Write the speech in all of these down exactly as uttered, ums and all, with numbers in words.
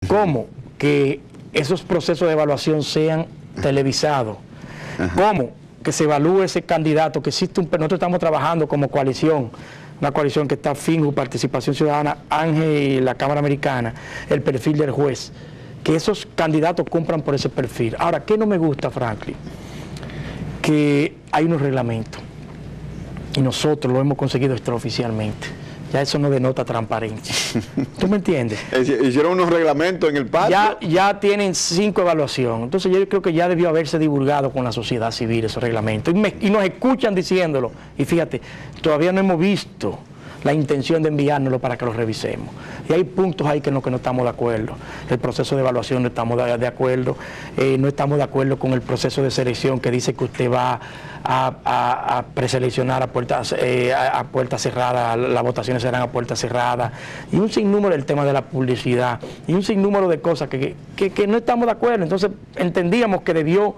¿Cómo? Que esos procesos de evaluación sean televisados. Ajá. ¿Cómo? Que se evalúe ese candidato, que existe un... Nosotros estamos trabajando como coalición, una coalición que está Finju, Participación Ciudadana, Ángel y la Cámara Americana, el perfil del juez, que esos candidatos cumplan por ese perfil. Ahora, ¿qué no me gusta, Franklin? Que hay unos reglamentos, y nosotros lo hemos conseguido extraoficialmente. Ya eso no denota transparencia. ¿Tú me entiendes? Hicieron unos reglamentos en el patio. Ya, ya tienen cinco evaluaciones. Entonces yo creo que ya debió haberse divulgado con la sociedad civil esos reglamentos. Y, me, y nos escuchan diciéndolo. Y fíjate, todavía no hemos visto la intención de enviárnoslo para que lo revisemos. Y hay puntos ahí que no, que no estamos de acuerdo. El proceso de evaluación no estamos de, de acuerdo. Eh, no estamos de acuerdo con el proceso de selección que dice que usted va a, a, a preseleccionar a puertas eh, a, a puerta cerrada, las votaciones serán a puerta cerrada. Y un sinnúmero del tema de la publicidad. Y un sinnúmero de cosas que, que, que no estamos de acuerdo. Entonces entendíamos que debió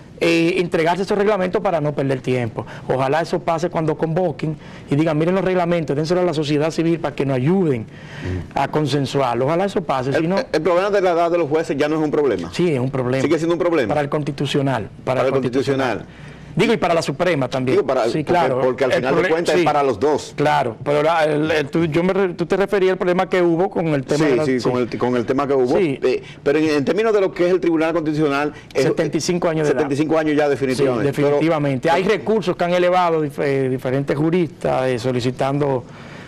Eh, entregarse esos reglamentos para no perder tiempo. Ojalá eso pase cuando convoquen y digan, miren los reglamentos, dénselo a la sociedad civil para que nos ayuden mm. a consensuarlo. Ojalá eso pase. El, si no, el problema de la edad de los jueces ya no es un problema. Sí, es un problema. Sigue siendo un problema. Para el constitucional. Para, para el constitucional. constitucional. Digo, y para la Suprema también. Digo, para, sí, porque, claro. Porque al final de cuentas sí, es para los dos. Claro, pero la, el, el, tú, yo me, tú te referías al problema que hubo con el tema. Sí, de la, sí, sí. Con, el, con el tema que hubo. Sí. Eh, pero en, en términos de lo que es el Tribunal Constitucional... setenta y cinco años de setenta y cinco edad. Años ya definitivamente. Sí, definitivamente. Pero, hay recursos que han elevado dif eh, diferentes juristas eh, solicitando...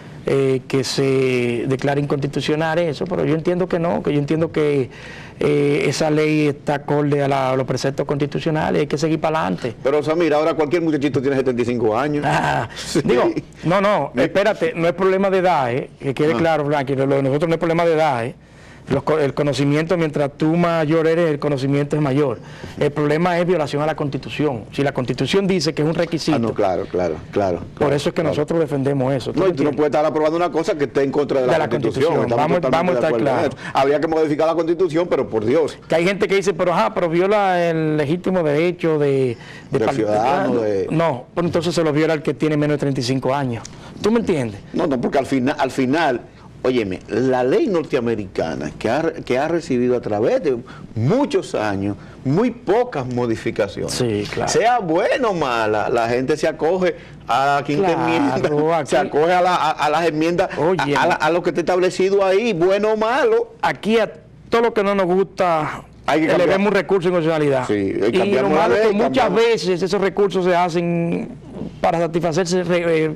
Eh, que se declare inconstitucional eso, pero yo entiendo que no, que yo entiendo que eh, esa ley está acorde a, la, a los preceptos constitucionales, hay que seguir para adelante. Pero, o sea, mira, ahora cualquier muchachito tiene setenta y cinco años. Ah, sí. Digo, no, no, espérate, no es problema de edad, eh, que quede ah. claro, Frankie, lo de nosotros no es problema de edad, eh. Los, el conocimiento, mientras tú mayor eres, el conocimiento es mayor. El problema es violación a la Constitución. Si la Constitución dice que es un requisito... Ah, no, claro, claro, claro. Por claro, eso es que claro. nosotros defendemos eso. No, y tú no puedes estar aprobando una cosa que esté en contra de la, de la Constitución. Constitución. Vamos, vamos a estar claros. Habría que modificar la Constitución, pero por Dios. Que hay gente que dice, pero ajá, pero viola el legítimo derecho de... de del ciudadano, de... No, pues entonces se lo viola el que tiene menos de treinta y cinco años. ¿Tú me entiendes? No, no, porque al final... Al final óyeme, la ley norteamericana que ha, que ha recibido a través de muchos años muy pocas modificaciones. Sí, claro. Sea buena o mala, la gente se acoge a la quinta claro, enmienda, aquí, se acoge a, la, a, a las enmiendas, oye, a, a, la, a lo que está establecido ahí, bueno o malo. Aquí a todo lo que no nos gusta... Hay que le vemos un recurso de constitucionalidad. Sí, y lo malo es que muchas veces esos recursos se hacen para satisfacerse eh,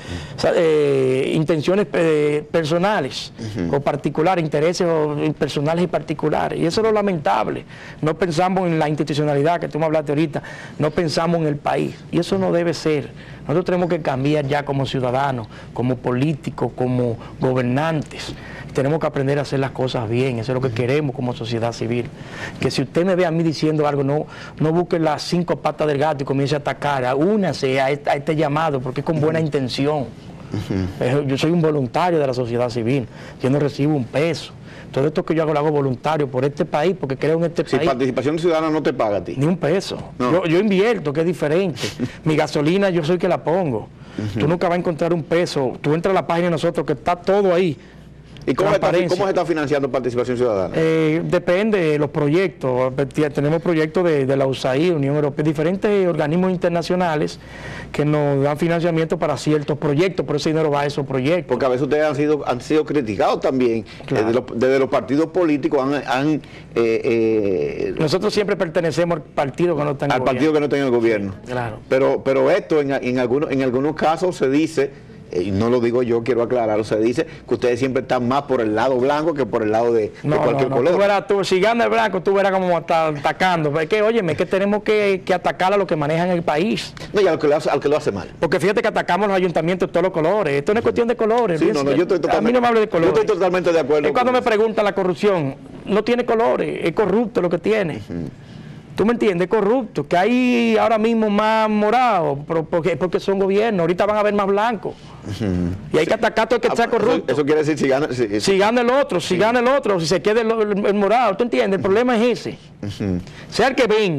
eh, intenciones eh, personales uh-huh. o particulares, intereses o, personales y particulares. Y eso es lo lamentable. No pensamos en la institucionalidad que tú me hablaste ahorita, no pensamos en el país. Y eso no debe ser. Nosotros tenemos que cambiar ya como ciudadanos, como políticos, como gobernantes. Tenemos que aprender a hacer las cosas bien, eso es lo que queremos como sociedad civil. Que si usted me ve a mí diciendo algo, no, no busque las cinco patas del gato y comience a atacar, únase a este, a este llamado, porque es con buena intención. Uh-huh. Yo soy un voluntario de la sociedad civil, yo no recibo un peso. Todo esto que yo hago lo hago voluntario por este país, porque creo en este si país. Participación Ciudadana no te paga a ti. Ni un peso. No. Yo, yo invierto, que es diferente. Mi gasolina yo soy el que la pongo. Uh-huh. Tú nunca vas a encontrar un peso. Tú entras a la página de nosotros que está todo ahí. ¿Y cómo, está, cómo se está financiando Participación Ciudadana? Eh, depende de los proyectos. Tenemos proyectos de, de la U S A I D, Unión Europea, diferentes organismos internacionales que nos dan financiamiento para ciertos proyectos, por ese dinero va a esos proyectos. Porque a veces ustedes han sido, han sido criticados también, claro. desde, los, desde los partidos políticos han... han eh, eh, Nosotros siempre pertenecemos al partido que no está en el gobierno. Al partido que no está en el gobierno. Sí, claro. Pero, pero esto en, en, algunos, en algunos casos se dice... y no lo digo yo, quiero aclararlo, se dice que ustedes siempre están más por el lado blanco que por el lado de, no, de cualquier no, no. color. Tú verás, tú, si gana el blanco, tú verás cómo está atacando. Es que, óyeme, es que tenemos que, que atacar a los que manejan el país. No, y al que, lo hace, al que lo hace mal. Porque fíjate que atacamos los ayuntamientos de todos los colores. Esto no es cuestión de colores. Sí, no, no, yo estoy totalmente, a mí no me hable de colores. Yo estoy totalmente de acuerdo. Es cuando me preguntan la corrupción, no tiene colores, es corrupto lo que tiene. Uh-huh. ¿Tú me entiendes? Es corrupto. Que hay ahora mismo más morados, porque, porque son gobiernos. Ahorita van a haber más blancos. Uh-huh. Y hay que atacar a todo el que sea corrupto. Eso, eso quiere decir si gana... Si, si, si gana el otro, si sí. gana el otro, si se queda el, el, el morado. ¿Tú entiendes? El problema es ese. Uh-huh. Sea el que venga,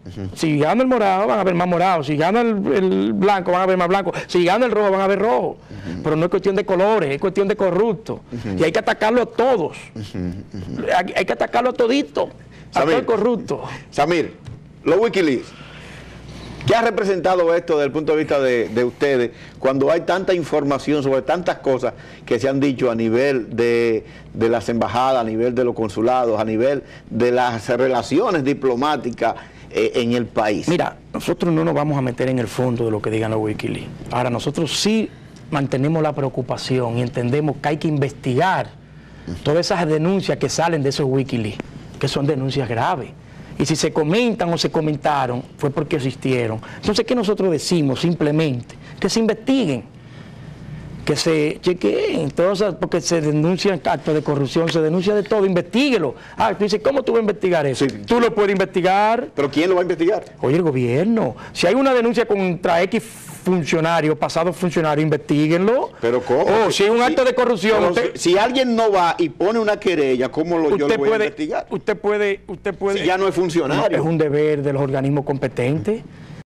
Uh-huh. Si gana el morado, van a haber más morados. Si gana el, el blanco, van a haber más blancos. Si gana el rojo, van a haber rojo. Uh-huh. Pero no es cuestión de colores, es cuestión de corruptos. Uh-huh. Y hay que atacarlo a todos. Uh-huh. Uh-huh. Hay, hay que atacarlo a todito, a todo el corrupto. Samir, los Wikileaks, ¿qué ha representado esto desde el punto de vista de, de ustedes cuando hay tanta información sobre tantas cosas que se han dicho a nivel de, de las embajadas, a nivel de los consulados, a nivel de las relaciones diplomáticas eh, en el país? Mira, nosotros no nos vamos a meter en el fondo de lo que digan los Wikileaks. Ahora, nosotros sí mantenemos la preocupación y entendemos que hay que investigar todas esas denuncias que salen de esos Wikileaks, que son denuncias graves. Y si se comentan o se comentaron, fue porque existieron. Entonces, ¿qué nosotros decimos? Simplemente que se investiguen, que se chequeen, todas, porque se denuncian actos de corrupción, se denuncia de todo, investíguelo. Ah, tú dices, ¿cómo tú vas a investigar eso? Sí. Tú lo puedes investigar. ¿Pero quién lo va a investigar? Oye, el gobierno. Si hay una denuncia contra X funcionario, pasado funcionario, investíguenlo. ¿Pero cómo? Oh, si es un acto de corrupción. Usted, si, si alguien no va y pone una querella, ¿cómo lo, yo lo voy puede, a investigar? Usted puede, usted puede. Si ya no es funcionario. No, es un deber de los organismos competentes.